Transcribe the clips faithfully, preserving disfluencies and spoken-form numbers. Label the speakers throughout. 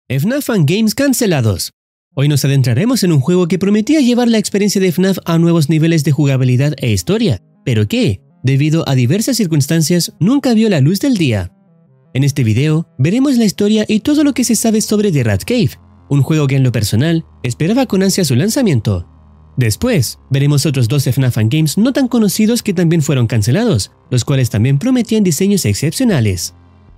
Speaker 1: F NAF Fan Games cancelados. Hoy nos adentraremos en un juego que prometía llevar la experiencia de F NAF a nuevos niveles de jugabilidad e historia, pero que, debido a diversas circunstancias, nunca vio la luz del día. En este video, veremos la historia y todo lo que se sabe sobre The Rat Cave, un juego que en lo personal, esperaba con ansia su lanzamiento. Después, veremos otros dos F NAF Fan Games no tan conocidos que también fueron cancelados, los cuales también prometían diseños excepcionales.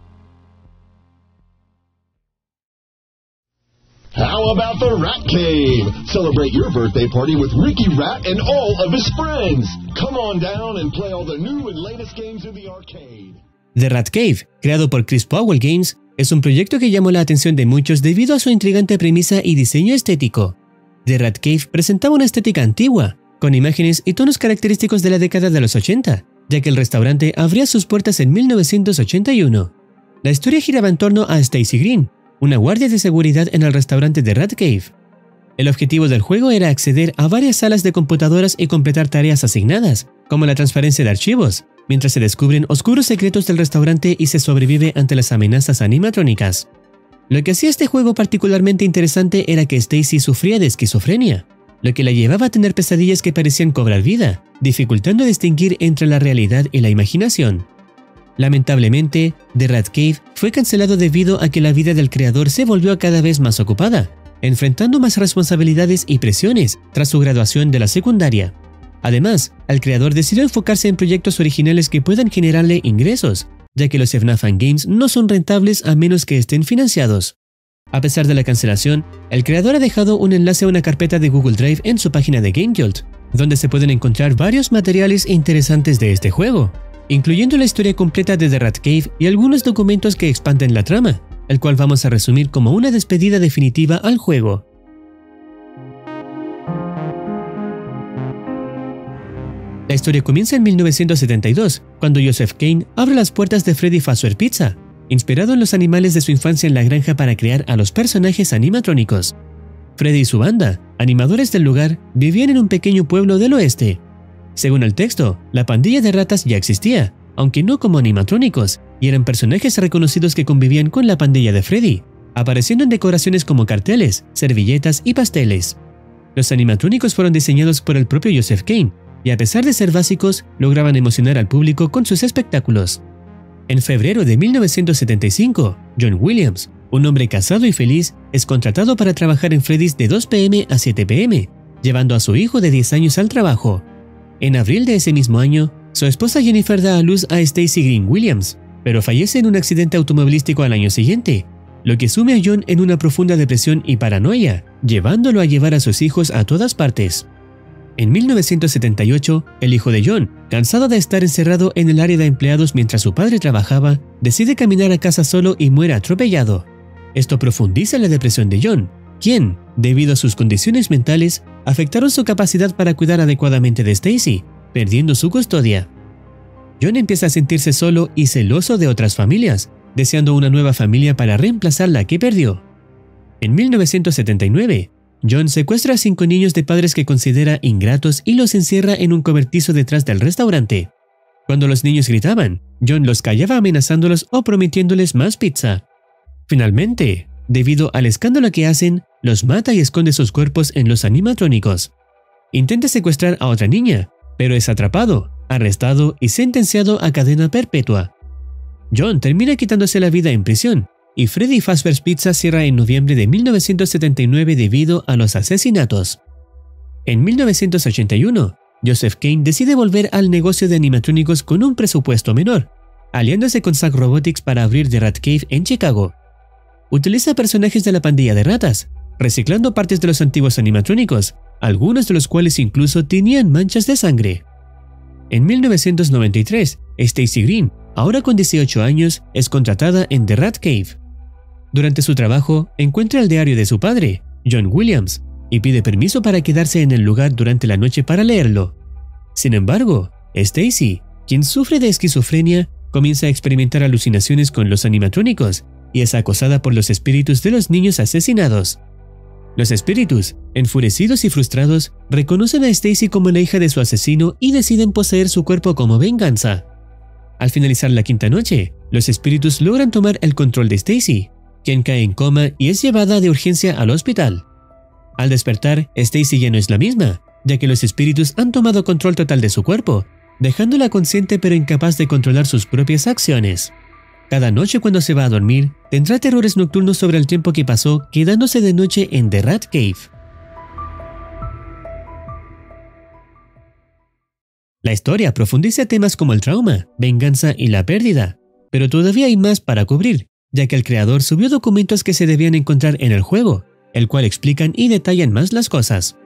Speaker 2: How about the Rat Cave? Celebrate your birthday party with Ricky Rat and all of his friends. Come on down and play all the new and latest games in the arcade.
Speaker 1: The Rat Cave, creado por Chris Powell Games, es un proyecto que llamó la atención de muchos debido a su intrigante premisa y diseño estético. The Rat Cave presentaba una estética antigua, con imágenes y tonos característicos de la década de los ochenta, ya que el restaurante abría sus puertas en mil novecientos ochenta y uno. La historia giraba en torno a Stacy Green, una guardia de seguridad en el restaurante de Rat Cave. El objetivo del juego era acceder a varias salas de computadoras y completar tareas asignadas, como la transferencia de archivos, mientras se descubren oscuros secretos del restaurante y se sobrevive ante las amenazas animatrónicas. Lo que hacía este juego particularmente interesante era que Stacy sufría de esquizofrenia, lo que la llevaba a tener pesadillas que parecían cobrar vida, dificultando distinguir entre la realidad y la imaginación. Lamentablemente, The Rat Cave fue cancelado debido a que la vida del creador se volvió cada vez más ocupada, enfrentando más responsabilidades y presiones tras su graduación de la secundaria. Además, el creador decidió enfocarse en proyectos originales que puedan generarle ingresos, ya que los F NAF Fan Games no son rentables a menos que estén financiados. A pesar de la cancelación, el creador ha dejado un enlace a una carpeta de Google Drive en su página de GameJolt, donde se pueden encontrar varios materiales interesantes de este juego, incluyendo la historia completa de The Rat Cave y algunos documentos que expanden la trama, el cual vamos a resumir como una despedida definitiva al juego. La historia comienza en mil novecientos setenta y dos, cuando Joseph Kane abre las puertas de Freddy Fazbear Pizza, inspirado en los animales de su infancia en la granja para crear a los personajes animatrónicos. Freddy y su banda, animadores del lugar, vivían en un pequeño pueblo del oeste. Según el texto, la pandilla de ratas ya existía, aunque no como animatrónicos, y eran personajes reconocidos que convivían con la pandilla de Freddy, apareciendo en decoraciones como carteles, servilletas y pasteles. Los animatrónicos fueron diseñados por el propio Joseph Kane, y a pesar de ser básicos, lograban emocionar al público con sus espectáculos. En febrero de mil novecientos setenta y cinco, John Williams, un hombre casado y feliz, es contratado para trabajar en Freddy's de dos pe eme a siete pe eme, llevando a su hijo de diez años al trabajo. En abril de ese mismo año, su esposa Jennifer da a luz a Stacy Green Williams, pero fallece en un accidente automovilístico al año siguiente, lo que sume a John en una profunda depresión y paranoia, llevándolo a llevar a sus hijos a todas partes. En mil novecientos setenta y ocho, el hijo de John, cansado de estar encerrado en el área de empleados mientras su padre trabajaba, decide caminar a casa solo y muere atropellado. Esto profundiza la depresión de John, quien, debido a sus condiciones mentales, afectaron su capacidad para cuidar adecuadamente de Stacy, perdiendo su custodia. John empieza a sentirse solo y celoso de otras familias, deseando una nueva familia para reemplazar la que perdió. En mil novecientos setenta y nueve, John secuestra a cinco niños de padres que considera ingratos y los encierra en un cobertizo detrás del restaurante. Cuando los niños gritaban, John los callaba amenazándolos o prometiéndoles más pizza. Finalmente, debido al escándalo que hacen, los mata y esconde sus cuerpos en los animatrónicos. Intenta secuestrar a otra niña, pero es atrapado, arrestado y sentenciado a cadena perpetua. John termina quitándose la vida en prisión, y Freddy Fazbear's Pizza cierra en noviembre de mil novecientos setenta y nueve debido a los asesinatos. En mil novecientos ochenta y uno, Joseph Kane decide volver al negocio de animatrónicos con un presupuesto menor, aliándose con Zack Robotics para abrir The Rat Cave en Chicago. Utiliza personajes de la pandilla de ratas, reciclando partes de los antiguos animatrónicos, algunos de los cuales incluso tenían manchas de sangre. En mil novecientos noventa y tres, Stacy Green, ahora con dieciocho años, es contratada en The Rat Cave. Durante su trabajo, encuentra el diario de su padre, John Williams, y pide permiso para quedarse en el lugar durante la noche para leerlo. Sin embargo, Stacy, quien sufre de esquizofrenia, comienza a experimentar alucinaciones con los animatrónicos y es acosada por los espíritus de los niños asesinados. Los espíritus, enfurecidos y frustrados, reconocen a Stacy como la hija de su asesino y deciden poseer su cuerpo como venganza. Al finalizar la quinta noche, los espíritus logran tomar el control de Stacy, quien cae en coma y es llevada de urgencia al hospital. Al despertar, Stacy ya no es la misma, ya que los espíritus han tomado control total de su cuerpo, dejándola consciente pero incapaz de controlar sus propias acciones. Cada noche cuando se va a dormir, tendrá terrores nocturnos sobre el tiempo que pasó quedándose de noche en The Rat Cave. La historia profundiza temas como el trauma, venganza y la pérdida, pero todavía hay más para cubrir, ya que el creador subió documentos que se debían encontrar en el juego, el cual explican y detallan más las cosas.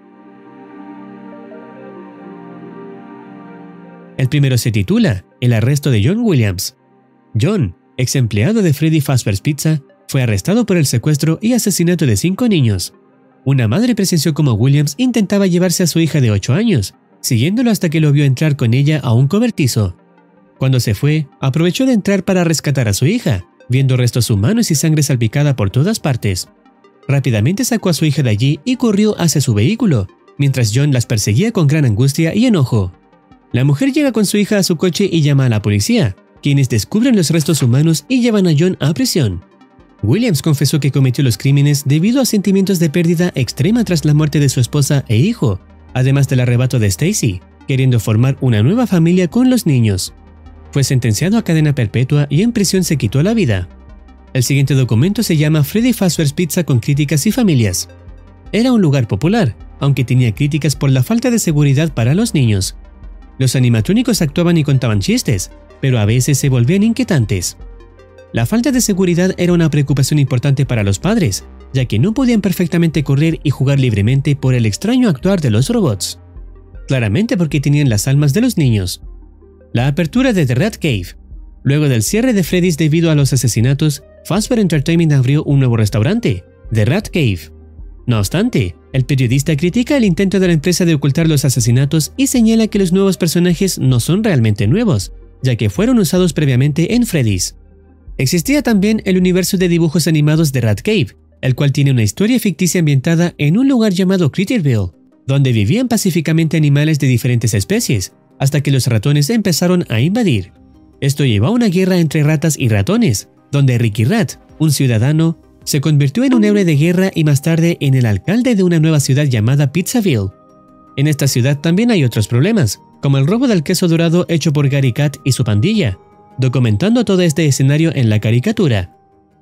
Speaker 1: El primero se titula El arresto de John Williams. John, ex empleado de Freddy Fazbear's Pizza, fue arrestado por el secuestro y asesinato de cinco niños. Una madre presenció cómo Williams intentaba llevarse a su hija de ocho años, siguiéndolo hasta que lo vio entrar con ella a un cobertizo. Cuando se fue, aprovechó de entrar para rescatar a su hija, viendo restos humanos y sangre salpicada por todas partes. Rápidamente sacó a su hija de allí y corrió hacia su vehículo, mientras John las perseguía con gran angustia y enojo. La mujer llega con su hija a su coche y llama a la policía, quienes descubren los restos humanos y llevan a John a prisión. Williams confesó que cometió los crímenes debido a sentimientos de pérdida extrema tras la muerte de su esposa e hijo, además del arrebato de Stacy, queriendo formar una nueva familia con los niños. Fue sentenciado a cadena perpetua y en prisión se quitó la vida. El siguiente documento se llama Freddy Fazbear's Pizza con críticas y familias. Era un lugar popular, aunque tenía críticas por la falta de seguridad para los niños. Los animatrónicos actuaban y contaban chistes, pero a veces se volvían inquietantes. La falta de seguridad era una preocupación importante para los padres, ya que no podían perfectamente correr y jugar libremente por el extraño actuar de los robots. Claramente porque tenían las almas de los niños. La apertura de The Rat Cave. Luego del cierre de Freddy's debido a los asesinatos, Fazbear Entertainment abrió un nuevo restaurante, The Rat Cave. No obstante, el periodista critica el intento de la empresa de ocultar los asesinatos y señala que los nuevos personajes no son realmente nuevos, ya que fueron usados previamente en Freddy's. Existía también el universo de dibujos animados de Rat Cave, el cual tiene una historia ficticia ambientada en un lugar llamado Critterville, donde vivían pacíficamente animales de diferentes especies, hasta que los ratones empezaron a invadir. Esto llevó a una guerra entre ratas y ratones, donde Ricky Rat, un ciudadano, se convirtió en un héroe de guerra y más tarde en el alcalde de una nueva ciudad llamada Pizzaville. En esta ciudad también hay otros problemas, como el robo del queso dorado hecho por Gary Cat y su pandilla, documentando todo este escenario en la caricatura.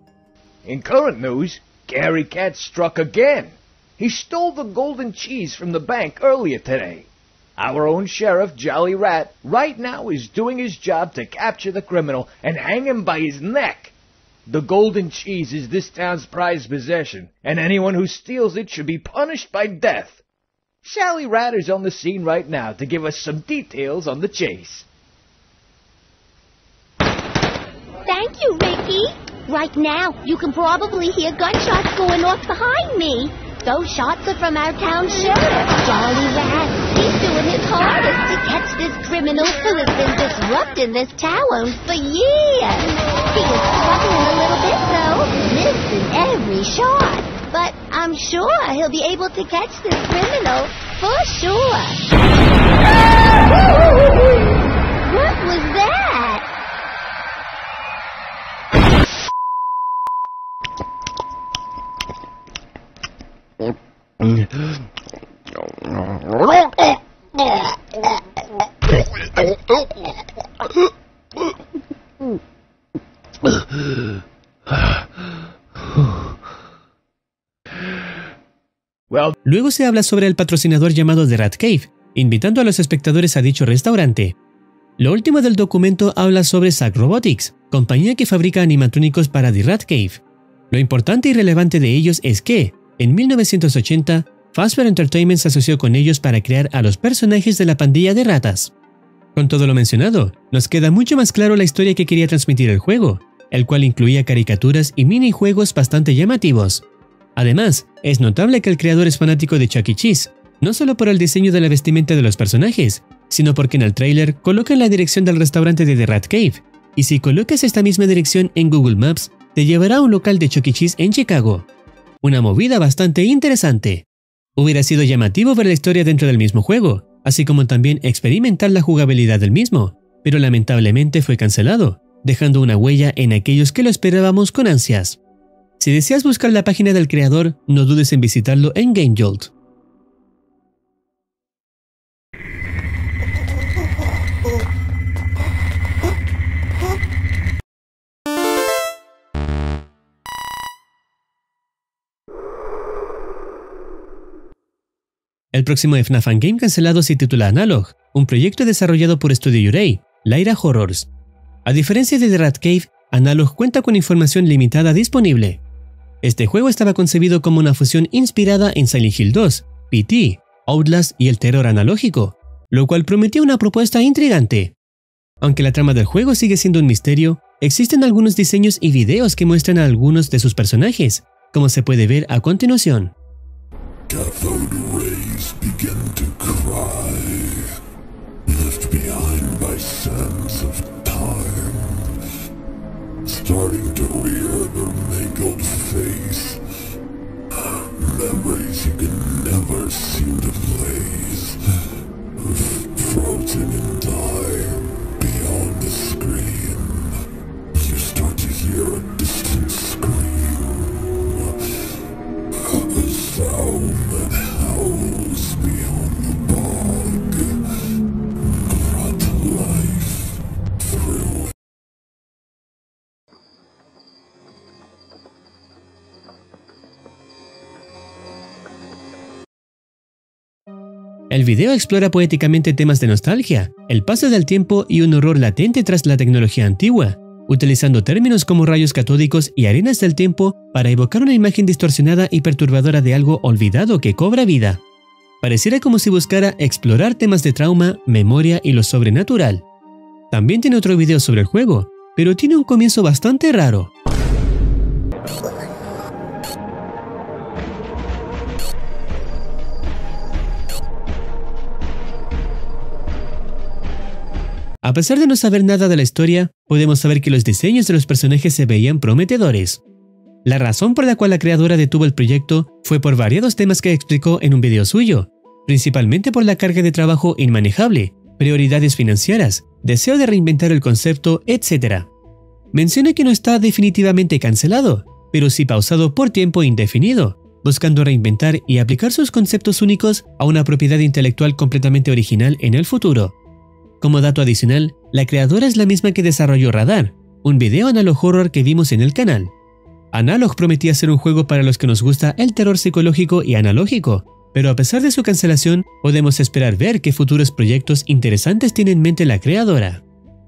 Speaker 3: In current news, Gary Cat struck again. He stole the golden cheese from the bank earlier today. Our own sheriff, Jolly Rat, right now is doing his job to capture the criminal and hang him by his neck. The golden cheese is this town's prized possession, and anyone who steals it should be punished by death. Jolly Rat is on the scene right now to give us some details on the chase.
Speaker 4: Thank you, Ricky. Right now, you can probably hear gunshots going off behind me. Those shots are from our town sheriff, Jolly Rat. He's doing his hardest to catch this criminal who has been disrupting this town for years. He is struggling a little bit, though, missing every shot. But I'm sure he'll be able to catch this criminal for sure. What was that?
Speaker 3: Well,
Speaker 1: Luego se habla sobre el patrocinador llamado The Rat Cave, invitando a los espectadores a dicho restaurante. Lo último del documento habla sobre Zack Robotics, compañía que fabrica animatrónicos para The Rat Cave. Lo importante y relevante de ellos es que, en mil novecientos ochenta, Fazbear Entertainment se asoció con ellos para crear a los personajes de la pandilla de ratas. Con todo lo mencionado, nos queda mucho más claro la historia que quería transmitir el juego, el cual incluía caricaturas y minijuegos bastante llamativos. Además, es notable que el creador es fanático de Chuck E. Cheese, no solo por el diseño de la vestimenta de los personajes, sino porque en el tráiler colocan la dirección del restaurante de The Rat Cave, y si colocas esta misma dirección en Google Maps, te llevará a un local de Chuck E. Cheese en Chicago. Una movida bastante interesante. Hubiera sido llamativo ver la historia dentro del mismo juego, así como también experimentar la jugabilidad del mismo, pero lamentablemente fue cancelado, dejando una huella en aquellos que lo esperábamos con ansias. Si deseas buscar la página del creador, no dudes en visitarlo en GameJolt. El próximo F NAF Game cancelado se titula Analog, un proyecto desarrollado por Studio Yurei, Lyra Horrors. A diferencia de The Rat Cave, Analog cuenta con información limitada disponible. Este juego estaba concebido como una fusión inspirada en Silent Hill dos, P T, Outlast y el terror analógico, lo cual prometía una propuesta intrigante. Aunque la trama del juego sigue siendo un misterio, existen algunos diseños y videos que muestran a algunos de sus personajes, como se puede ver a continuación.
Speaker 5: Cathode rays begin to cry, left behind by sands of time, starting to wear their mangled face, memories you can never seem to blaze, frozen in time beyond the screen. You start to hear a distant scream, a sound that howls beyond the bog, brought to life through.
Speaker 1: El video explora poéticamente temas de nostalgia, el paso del tiempo y un horror latente tras la tecnología antigua, utilizando términos como rayos catódicos y arenas del tiempo para evocar una imagen distorsionada y perturbadora de algo olvidado que cobra vida. Pareciera como si buscara explorar temas de trauma, memoria y lo sobrenatural. También tiene otro video sobre el juego, pero tiene un comienzo bastante raro. A pesar de no saber nada de la historia, podemos saber que los diseños de los personajes se veían prometedores. La razón por la cual la creadora detuvo el proyecto fue por variados temas que explicó en un video suyo, principalmente por la carga de trabajo inmanejable, prioridades financieras, deseo de reinventar el concepto, etcétera. Menciona que no está definitivamente cancelado, pero sí pausado por tiempo indefinido, buscando reinventar y aplicar sus conceptos únicos a una propiedad intelectual completamente original en el futuro. Como dato adicional, la creadora es la misma que desarrolló Radar, un video analog horror que vimos en el canal. Analog prometía ser un juego para los que nos gusta el terror psicológico y analógico, pero a pesar de su cancelación, podemos esperar ver qué futuros proyectos interesantes tiene en mente la creadora.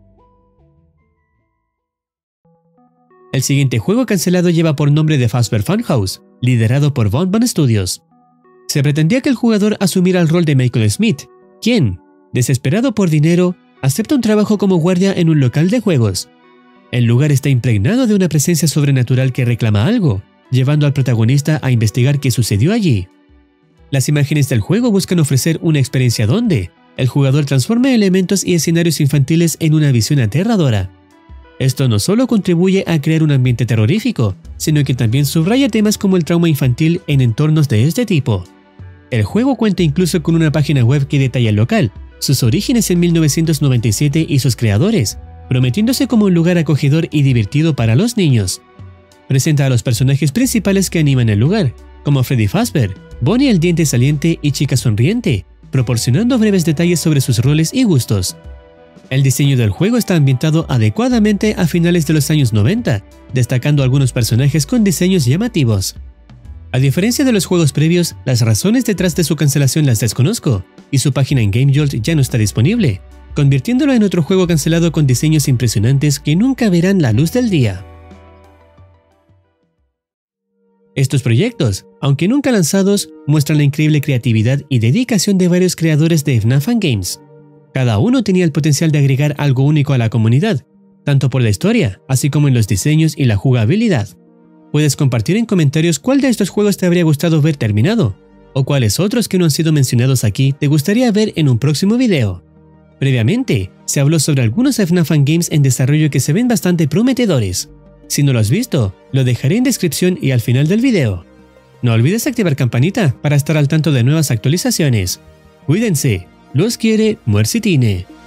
Speaker 1: El siguiente juego cancelado lleva por nombre The Fazbear Funhouse, liderado por Bon Bon Studios. Se pretendía que el jugador asumiera el rol de Michael Smith, quien, desesperado por dinero, acepta un trabajo como guardia en un local de juegos. El lugar está impregnado de una presencia sobrenatural que reclama algo, llevando al protagonista a investigar qué sucedió allí. Las imágenes del juego buscan ofrecer una experiencia donde el jugador transforma elementos y escenarios infantiles en una visión aterradora. Esto no solo contribuye a crear un ambiente terrorífico, sino que también subraya temas como el trauma infantil en entornos de este tipo. El juego cuenta incluso con una página web que detalla el local, sus orígenes en mil novecientos noventa y siete y sus creadores, prometiéndose como un lugar acogedor y divertido para los niños. Presenta a los personajes principales que animan el lugar, como Freddy Fazbear, Bonnie el Diente Saliente y Chica Sonriente, proporcionando breves detalles sobre sus roles y gustos. El diseño del juego está ambientado adecuadamente a finales de los años noventa, destacando algunos personajes con diseños llamativos. A diferencia de los juegos previos, las razones detrás de su cancelación las desconozco, y su página en GameJolt ya no está disponible, convirtiéndolo en otro juego cancelado con diseños impresionantes que nunca verán la luz del día. Estos proyectos, aunque nunca lanzados, muestran la increíble creatividad y dedicación de varios creadores de F NAF Games. Cada uno tenía el potencial de agregar algo único a la comunidad, tanto por la historia, así como en los diseños y la jugabilidad. Puedes compartir en comentarios cuál de estos juegos te habría gustado ver terminado, o cuáles otros que no han sido mencionados aquí te gustaría ver en un próximo video. Previamente, se habló sobre algunos F NAF Games en desarrollo que se ven bastante prometedores. Si no lo has visto, lo dejaré en descripción y al final del video. No olvides activar campanita para estar al tanto de nuevas actualizaciones. Cuídense, los quiere Muercitine.